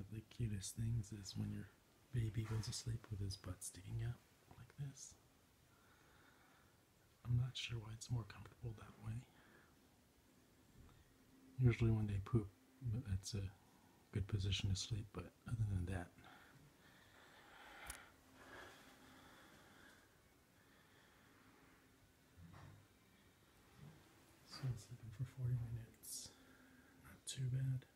of the cutest things is when your baby goes to sleep with his butt sticking out like this. I'm not sure why it's more comfortable that way. Usually when they poop, that's a good position to sleep, but other than that. So I'm sleeping for 40 minutes. Not too bad.